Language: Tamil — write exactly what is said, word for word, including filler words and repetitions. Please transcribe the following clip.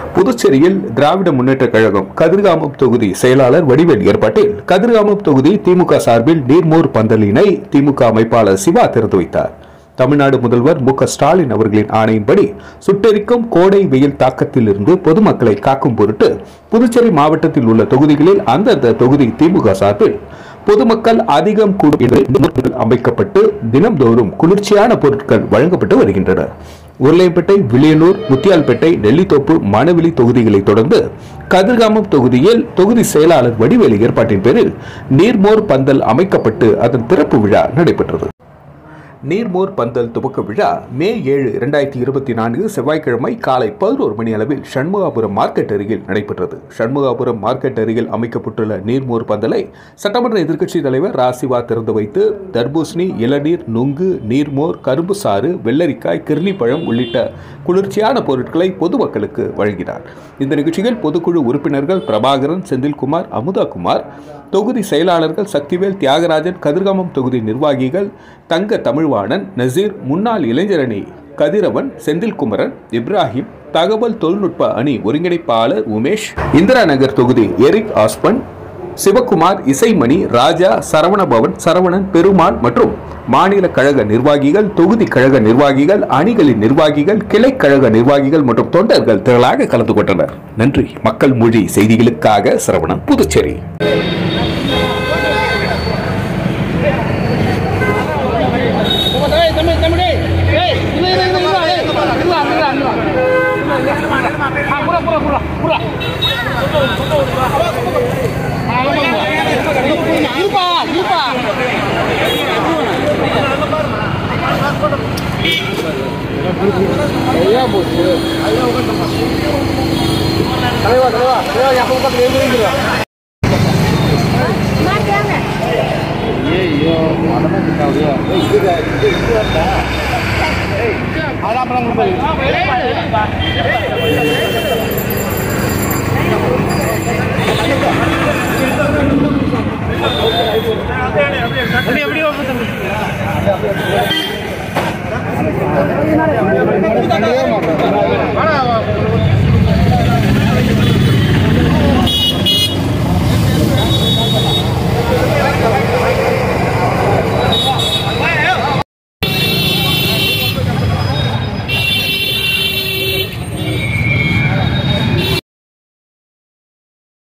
புதுச்சேரியில் திராவிட முன்னேற்ற கழகம் கதிர்காமம் தொகுதி செயலாளர் வடிவேல் ஏற்பாட்டில் கதிர்காமம் தொகுதி திமுக சார்பில் நீர்மோர் பந்தலினை திமுக அமைப்பாளர் சிவா திறந்து வைத்தார். தமிழ்நாடு முதல்வர் மு க ஸ்டாலின் அவர்களின் ஆணையின்படி சுட்டெரிக்கும் கோடை வெயில் தாக்கத்தில் இருந்து பொதுமக்களை காக்கும் பொருட்டு புதுச்சேரி மாவட்டத்தில் உள்ள தொகுதிகளில் அந்தந்த தொகுதி திமுக சார்பில் பொதுமக்கள் அதிகம் கூடும் அமைக்கப்பட்டு தினம்தோறும் குளிர்ச்சியான பொருட்கள் வழங்கப்பட்டு வருகின்றன. உருளைப்பேட்டை, வில்லியனூர், முத்தியால்பேட்டை, நெல்லித்தோப்பு, மணவெளி தொகுதிகளை தொடர்ந்து கதிர்காமம் தொகுதியில் தொகுதி செயலாளர் வடிவேலு ஏற்பாட்டின் பேரில் நீர்மோர் பந்தல் அமைக்கப்பட்டு அதன் திறப்பு விழா நடைபெற்றது. நீர்மோர் பந்தல் துவக்க விழா மே ஏழு இரண்டாயிரத்தி இருபத்தி நான்கு செவ்வாய்க்கிழமை காலை பதினோரு மணி அளவில் சண்முகாபுரம் மார்க்கெட் அருகில் நடைபெற்றது. சண்முகாபுரம் மார்க்கெட் அருகில் அமைக்கப்பட்டுள்ள நீர்மோர் பந்தலை சட்டமன்ற எதிர்க்கட்சித் தலைவர் ரா சிவா திறந்து வைத்து தர்பூசணி, இளநீர், நுங்கு, நீர்மோர், கரும்பு சாறு, வெள்ளரிக்காய், கிர்னி பழம் உள்ளிட்ட குளிர்ச்சியான பொருட்களை பொதுமக்களுக்கு வழங்கினார். இந்த நிகழ்ச்சியில் பொதுக்குழு உறுப்பினர்கள் பிரபாகரன், செந்தில்குமார், அமுதாகுமார், தொகுதி செயலாளர்கள் சக்திவேல், தியாகராஜன், கதிர்காமம் தொகுதி நிர்வாகிகள் தங்க தமிழ்வாணன், நசீர், முன்னாள் இளைஞரணி கதிரவன், செந்தில்குமரன், இப்ராஹிம், தகவல் தொழில்நுட்ப அணி ஒருங்கிணைப்பாளர் உமேஷ், இந்திரா நகர் தொகுதி எரிக் ஆஸ்பன், சிவகுமார், இசைமணி, ராஜா, சரவணபவன், சரவணன், பெருமாள் மற்றும் மாநில கழக நிர்வாகிகள், தொகுதி கழக நிர்வாகிகள், அணிகளின் நிர்வாகிகள், கிளை கழக நிர்வாகிகள் மற்றும் தொண்டர்கள் திரளாக கலந்து கொண்டனர். நன்றி. மக்கள் மொழி செய்திகளுக்காக சரவணன், புதுச்சேரி. எப்படி